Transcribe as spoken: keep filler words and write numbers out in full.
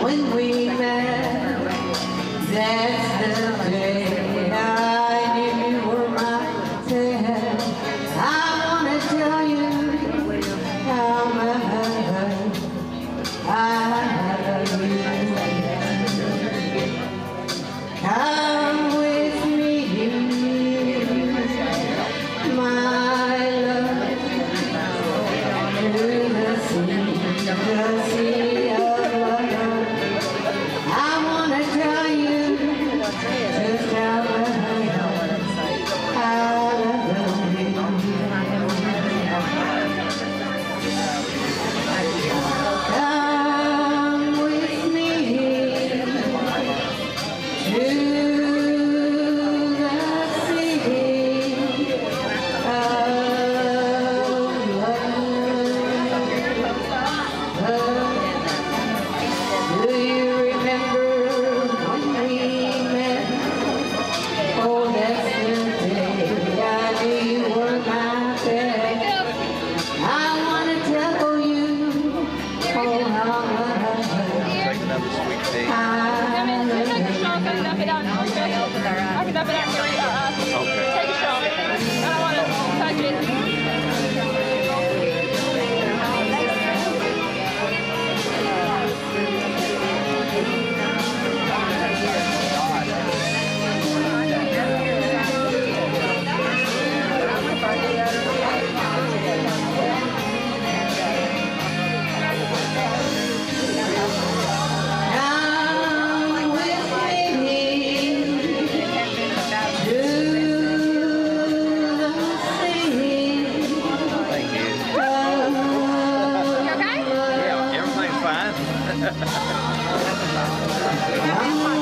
when we met. That's the day I knew you were my dad. I wanna tell you how much I love you. Come with me, my love, to the sea, the sea of love. I wanna tell you just how much I love you. Come with me to the sea of love. Do you remember when we met? Oh, that's the day I knew you were my dad. I wanna tell you, oh, how much Take another sweet tea. I love you. Take a shot, cut it up and down. I'll cut it up and down. Okay. Take a shot. I don't want to touch it. Come with me to the sea Thank you. of Yeah, everything's fine. love.